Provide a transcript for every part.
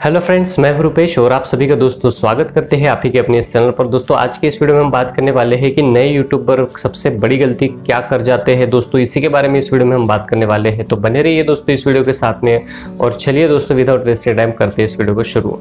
Hello friends, मैं हूं रुपेश और आप सभी का दोस्तों स्वागत करते हैं आप ही के अपने इस चैनल पर। दोस्तों आज के इस वीडियो में हम बात करने वाले हैं कि नए यूट्यूबर सबसे बड़ी गलती क्या कर जाते हैं। दोस्तों इसी के बारे में इस वीडियो में हम बात करने वाले हैं, तो बने रहिए दोस्तों इस वीडियो के साथ में। और चलिए दोस्तों विदाउट वेस्टिंग टाइम करते हैं इस वीडियो को शुरू।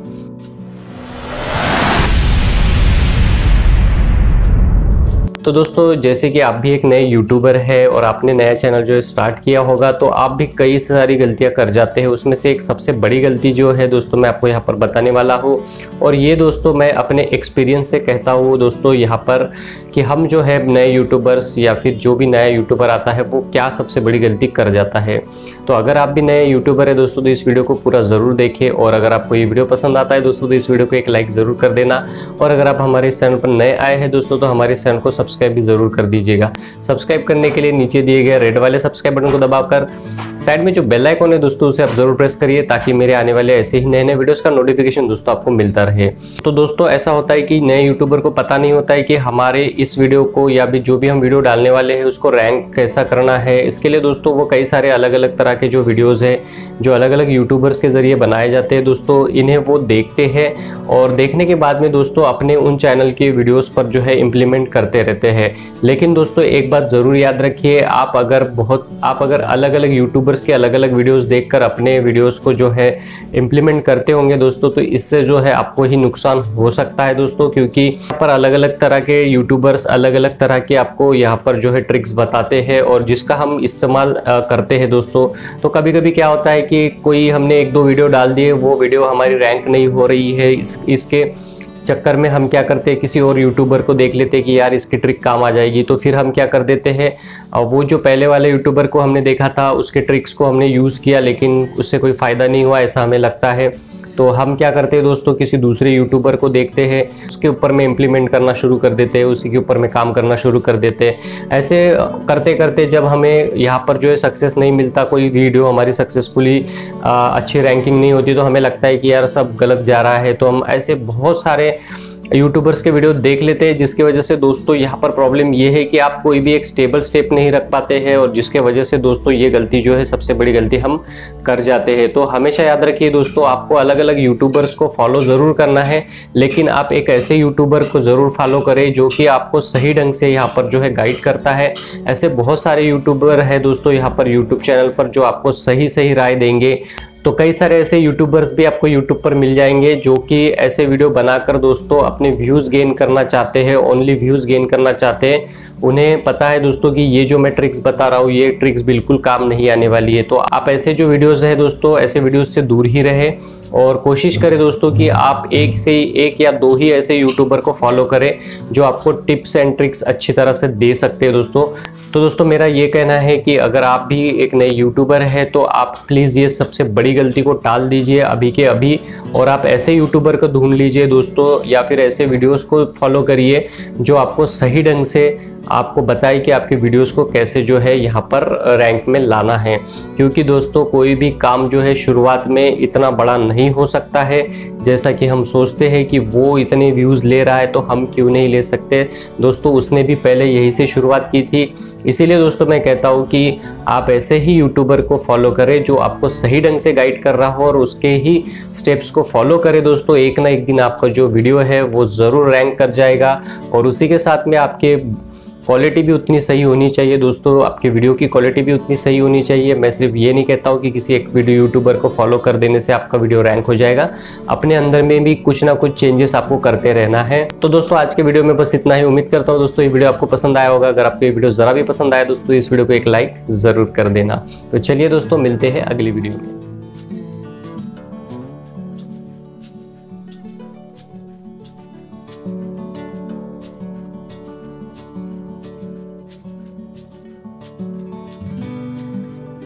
तो दोस्तों जैसे कि आप भी एक नए यूट्यूबर है और आपने नया चैनल जो है स्टार्ट किया होगा, तो आप भी कई सारी गलतियां कर जाते हैं। उसमें से एक सबसे बड़ी गलती जो है दोस्तों मैं आपको यहाँ पर बताने वाला हूँ, और ये दोस्तों मैं अपने एक्सपीरियंस से कहता हूँ दोस्तों यहाँ पर कि हम जो है नए यूट्यूबर्स या फिर जो भी नया यूट्यूबर आता है वो क्या सबसे बड़ी गलती कर जाता है। तो अगर आप भी नए यूट्यूबर है दोस्तों तो इस वीडियो को पूरा ज़रूर देखें, और अगर आपको ये वीडियो पसंद आता है दोस्तों तो इस वीडियो को एक लाइक ज़रूर कर देना। और अगर आप हमारे इस चैनल पर नए आए हैं दोस्तों तो हमारे चैनल को सब्सक्राइब भी ज़रूर कर दीजिएगा। सब्सक्राइब करने के लिए नीचे दिए गए रेड वाले सब्सक्राइब बटन को दबाकर साइड में जो बेल आइकन है दोस्तों उसे आप जरूर प्रेस करिए, ताकि मेरे आने वाले ऐसे ही नए नए वीडियोस का नोटिफिकेशन दोस्तों आपको मिलता रहे। तो दोस्तों ऐसा होता है कि नए यूट्यूबर को पता नहीं होता है कि हमारे इस वीडियो को या भी जो भी हम वीडियो डालने वाले हैं उसको रैंक कैसा करना है। इसके लिए दोस्तों वो कई सारे अलग अलग तरह के जो वीडियोज़ हैं जो अलग अलग यूट्यूबर्स के ज़रिए बनाए जाते हैं दोस्तों, इन्हें वो देखते हैं और देखने के बाद में दोस्तों अपने उन चैनल के वीडियोस पर जो है इम्प्लीमेंट करते रहते हैं। लेकिन दोस्तों एक बात ज़रूर याद रखिए, आप अगर अलग अलग यूट्यूबर्स के अलग अलग वीडियोस देखकर अपने वीडियोस को जो है इम्प्लीमेंट करते होंगे दोस्तों, तो इससे जो है आपको ही नुकसान हो सकता है दोस्तों, क्योंकि यहाँ पर अलग अलग तरह के यूट्यूबर्स अलग अलग तरह के आपको यहाँ पर जो है ट्रिक्स बताते हैं, और जिसका हम इस्तेमाल करते हैं दोस्तों। तो कभी कभी क्या होता है कि कोई हमने एक दो वीडियो डाल दिए, वो वीडियो हमारी रैंक नहीं हो रही है, इसके चक्कर में हम क्या करते हैं किसी और यूट्यूबर को देख लेते हैं कि यार इसकी ट्रिक काम आ जाएगी, तो फिर हम क्या कर देते हैं वो जो पहले वाले यूट्यूबर को हमने देखा था उसके ट्रिक्स को हमने यूज़ किया लेकिन उससे कोई फ़ायदा नहीं हुआ ऐसा हमें लगता है। तो हम क्या करते हैं दोस्तों किसी दूसरे यूट्यूबर को देखते हैं, उसके ऊपर में इम्प्लीमेंट करना शुरू कर देते हैं, उसी के ऊपर में काम करना शुरू कर देते हैं। ऐसे करते करते जब हमें यहाँ पर जो है सक्सेस नहीं मिलता, कोई वीडियो हमारी सक्सेसफुली अच्छी रैंकिंग नहीं होती, तो हमें लगता है कि यार सब गलत जा रहा है। तो हम ऐसे बहुत सारे यूट्यूबर्स के वीडियो देख लेते हैं, जिसके वजह से दोस्तों यहाँ पर प्रॉब्लम ये है कि आप कोई भी एक स्टेबल स्टेप नहीं रख पाते हैं, और जिसके वजह से दोस्तों ये गलती जो है सबसे बड़ी गलती हम कर जाते हैं। तो हमेशा याद रखिए दोस्तों, आपको अलग अलग यूट्यूबर्स को फॉलो ज़रूर करना है, लेकिन आप एक ऐसे यूट्यूबर को ज़रूर फॉलो करें जो कि आपको सही ढंग से यहाँ पर जो है गाइड करता है। ऐसे बहुत सारे यूट्यूबर है दोस्तों यहाँ पर यूट्यूब चैनल पर जो आपको सही राय देंगे। तो कई सारे ऐसे यूट्यूबर्स भी आपको यूट्यूब पर मिल जाएंगे जो कि ऐसे वीडियो बनाकर दोस्तों अपने व्यूज़ गेन करना चाहते हैं, ओनली व्यूज़ गेन करना चाहते हैं। उन्हें पता है दोस्तों कि ये जो मैं ट्रिक्स बता रहा हूँ ये ट्रिक्स बिल्कुल काम नहीं आने वाली है। तो आप ऐसे जो वीडियोस है दोस्तों ऐसे वीडियोस से दूर ही रहे, और कोशिश करें दोस्तों कि आप एक या दो ही ऐसे यूट्यूबर को फॉलो करें जो आपको टिप्स एंड ट्रिक्स अच्छी तरह से दे सकते हैं दोस्तों। तो दोस्तों मेरा ये कहना है कि अगर आप भी एक नए यूट्यूबर है तो आप प्लीज़ ये सबसे बड़ी गलती को टाल दीजिए अभी के अभी, और आप ऐसे यूट्यूबर को ढूंढ लीजिए दोस्तों, या फिर ऐसे वीडियोस को फॉलो करिए जो आपको सही ढंग से आपको बताए कि आपकी वीडियोस को कैसे जो है यहाँ पर रैंक में लाना है। क्योंकि दोस्तों कोई भी काम जो है शुरुआत में इतना बड़ा नहीं हो सकता है जैसा कि हम सोचते हैं कि वो इतने व्यूज़ ले रहा है तो हम क्यों नहीं ले सकते। दोस्तों उसने भी पहले यही से शुरुआत की थी। इसीलिए दोस्तों मैं कहता हूँ कि आप ऐसे ही यूट्यूबर को फॉलो करें जो आपको सही ढंग से गाइड कर रहा हो, और उसके ही स्टेप्स को फॉलो करें दोस्तों। एक ना एक दिन आपका जो वीडियो है वो ज़रूर रैंक कर जाएगा, और उसी के साथ में आपके क्वालिटी भी उतनी सही होनी चाहिए दोस्तों, आपके वीडियो की क्वालिटी भी उतनी सही होनी चाहिए। मैं सिर्फ ये नहीं कहता हूँ कि किसी एक वीडियो यूट्यूबर को फॉलो कर देने से आपका वीडियो रैंक हो जाएगा, अपने अंदर में भी कुछ ना कुछ चेंजेस आपको करते रहना है। तो दोस्तों आज के वीडियो में बस इतना ही। उम्मीद करता हूँ दोस्तों ये वीडियो आपको पसंद आया होगा। अगर आपको ये वीडियो ज़रा भी पसंद आया दोस्तों इस वीडियो को एक लाइक ज़रूर कर देना। तो चलिए दोस्तों मिलते हैं अगली वीडियो में।